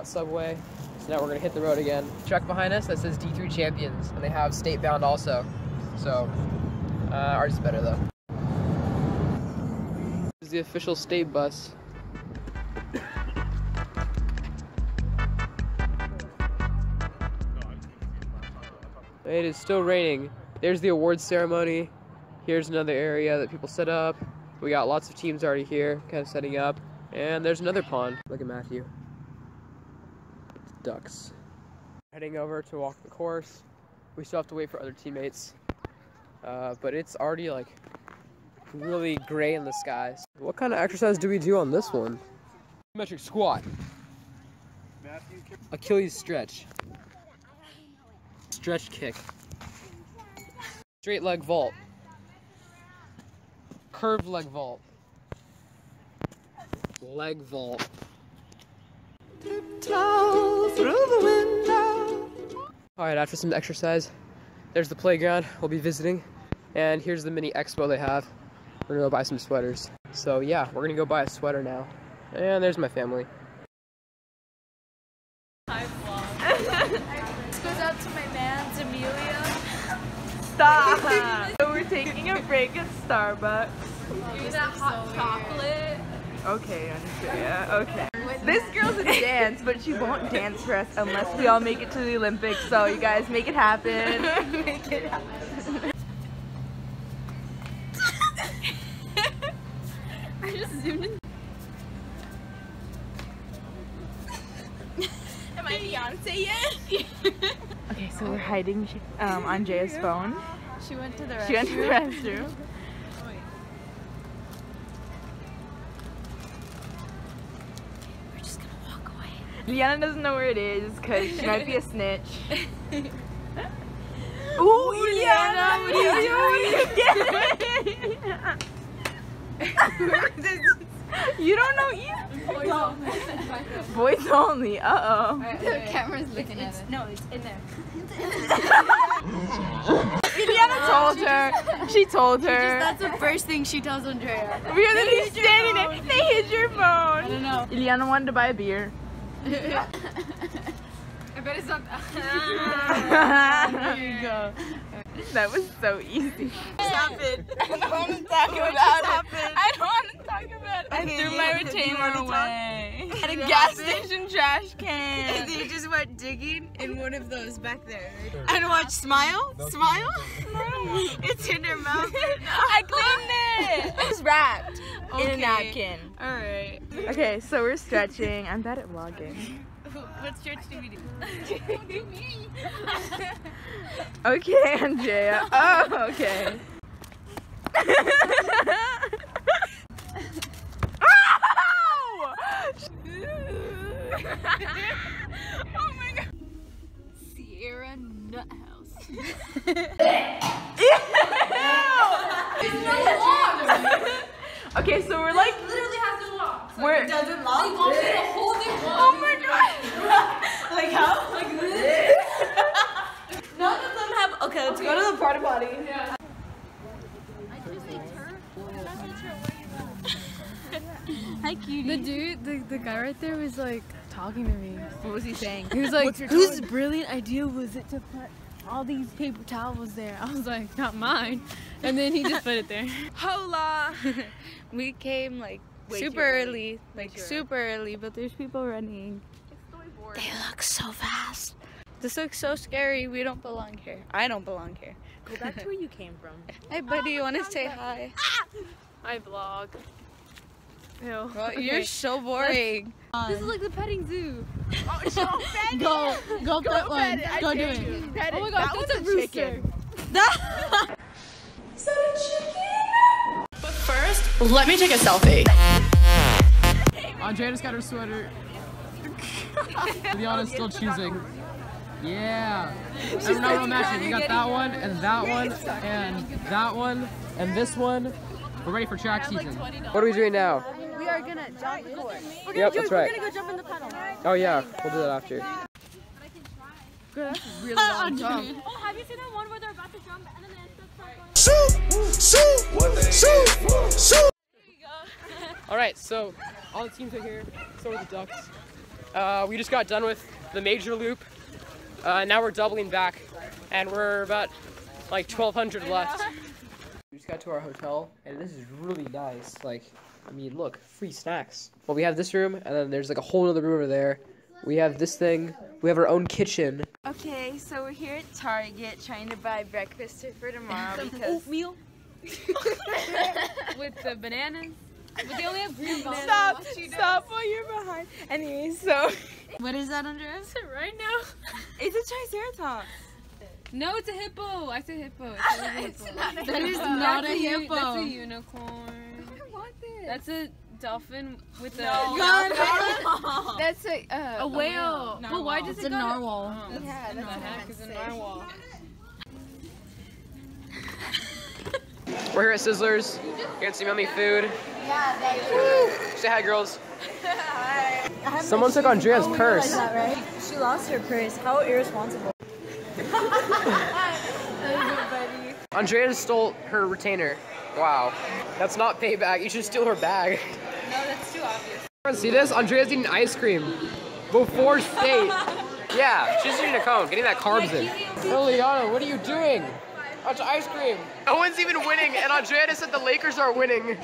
subway. So now we're gonna hit the road again. Truck behind us that says D3 Champions, and they have state bound also. So ours is better though. This is the official state bus. It is still raining. There's the awards ceremony. Here's another area that people set up. We got lots of teams already here, kind of setting up. And there's another pond. Look at Matthew. Ducks. Heading over to walk the course. We still have to wait for other teammates. But it's already like really gray in the skies. What kind of exercise do we do on this one? Metric squat. Achilles stretch. Stretch kick. Straight leg vault. Curved leg vault. Leg vault. Tiptoe through the window. Alright, after some exercise, there's the playground we'll be visiting. And here's the mini expo they have. We're gonna go buy some sweaters. So yeah, we're gonna go buy a sweater now. And there's my family. Hi vlog. This goes out to my man, Amelia. Stop! So we're taking a break at Starbucks. Use that hot chocolate. Okay, Andrea, okay. This girl's in dance, but she won't dance for us unless we all make it to the Olympics. So you guys make it happen. Make it happen. I just zoomed in. Am I Beyonce yet? Okay, so we're hiding Andrea's phone. She went to the restroom. She went to the restroom. We're just gonna walk away. Liana doesn't know where it is because she might be a snitch. Ooh, Liana, what are you doing? You don't know either. Voice only. Voice only. Uh-oh. The camera's looking at it. No, it's in there. Liana told her. She told her. That's the first thing she tells Andrea. We are literally standing there. They hid your phone. I don't know. Liana wanted to buy a beer. I bet it's not. There you go. That was so easy. What happened? I don't want to talk about it. I don't want to talk about it. I threw my retainer away. At a gas station trash can. And you just went digging in one of those back there. And watch Smile. Smile? It's in her mouth. I cleaned it. It was wrapped in a napkin. Alright. Okay, so we're stretching. I'm bad at vlogging. What stretch do we do? Okay, Andrea. Oh, okay. Oh! Oh my god. Sierra Nut House. Okay, so we're like Literally has to walk. we're It doesn't lock. You want me to hold it? oh my god. Like how? Like this? None of them have. Okay, let's go to the porta potty. I just say turf. I'm not sure where you're going. Hi, cutie. The dude, the guy right there was like talking to me. What was he saying? He was like, whose brilliant idea was it to put all these paper towels there? I was like, not mine. And then he just put it there. Hola! We came like super early. Super early, but there's people running. They look so fast. This looks so scary. We don't belong here. I don't belong here. Go back to where you came from. Hey buddy, you wanna say hi? I vlog. Ew. Well, you're so boring. This is like the petting zoo. Oh, so petty. Go pet one. pet it. Go do dare it. you. Pet Oh it. my god, That that's was a rooster. chicken. Is that a chicken? But first, let me take a selfie. Andrea just got her sweater. Liana's still choosing. Yeah. I don't know what matching. We got that one and that one and that one and this one. We're ready for track season. What are we doing now? We are gonna jump the course. Yep, that's right. We're gonna go jump in the puddle. Oh yeah, we'll do that after. Girl, that's a really long jump. Oh, have you seen that one where they're about to jump and then they start going? All right, so all the teams are here. So are the ducks. We just got done with the major loop. Now we're doubling back, and we're about like 1,200 left. We just got to our hotel, and this is really nice. Like, I mean, look, free snacks. Well, we have this room, and then there's like a whole other room over there. We have this thing. We have our own kitchen. Okay, so we're here at Target trying to buy breakfast for tomorrow because oatmeal with the bananas. But they only have green bananas. Stop while you're behind. Anyway, so what is that, Andres? Right now. It's a triceratops. No, it's a hippo. I said hippo. It's not a hippo. That is not a hippo. That's a unicorn. I want this. That's a dolphin with a. No. That's a whale. Narwhal. Well, why does it a narwhal. Yeah, that's what the heck is a narwhal. We're here at Sizzlers. Get some yummy food. Yeah, they Say hi, girls. Hi. Someone took Andrea's purse. That, right? She lost her purse. How irresponsible. Andrea stole her retainer. Wow. That's not payback. You should steal her bag. No, that's too obvious. See this? Andrea's eating ice cream before state. Yeah, she's eating a cone, getting that carbs in. Liliana, what are you doing? That's ice cream. No one's even winning, and Andrea just said the Lakers are winning.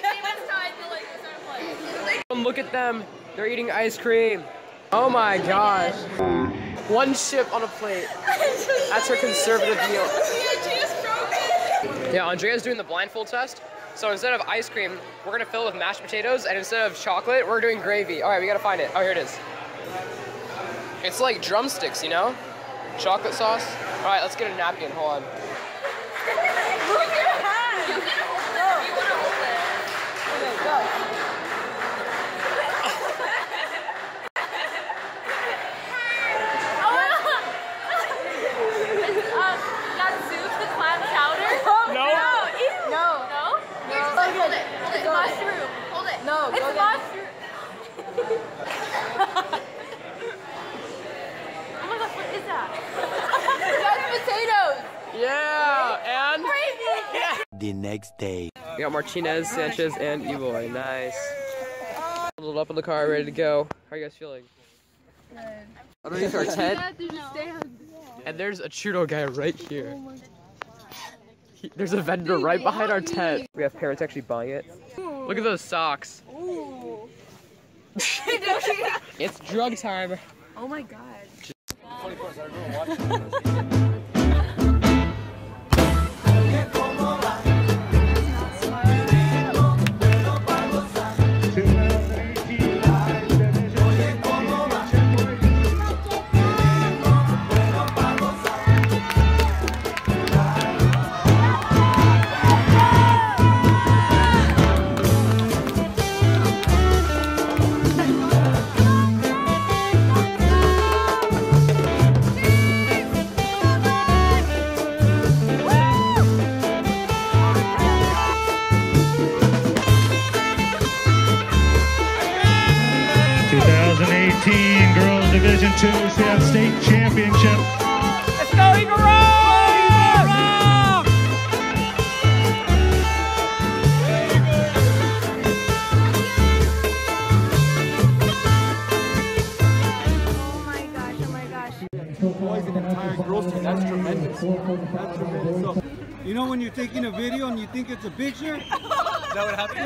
Look at them. They're eating ice cream. Oh my gosh. One chip on a plate. That's her conservative meal. Yeah, Andrea's doing the blindfold test. So instead of ice cream, we're gonna fill it with mashed potatoes, and instead of chocolate, we're doing gravy. All right, we gotta find it. Oh, here it is. It's like drumsticks, you know? Chocolate sauce. All right, let's get a napkin. Hold on. Move your hand. You can hold it. You want to hold it. Okay, go. No, it's mushroom. Oh my gosh, what is that? That's potatoes. Yeah, and Yeah. The next day. we got Martinez, Sanchez, and Eloy. Nice. Loaded up in the car, ready to go. How are you guys feeling? Good. Underneath our tent, Stay on. and there's a Trudeau guy right here. There's a vendor right behind our tent. We have parents actually buying it. Look at those socks. Ooh. It's drug time. Oh my god. Girls Division II CIF State Championship. Let's go, Eagle Rock! Oh my gosh. Boys and entire girls team, that's tremendous. That's tremendous. So, you know when you're taking a video and you think it's a picture? Is that what happened?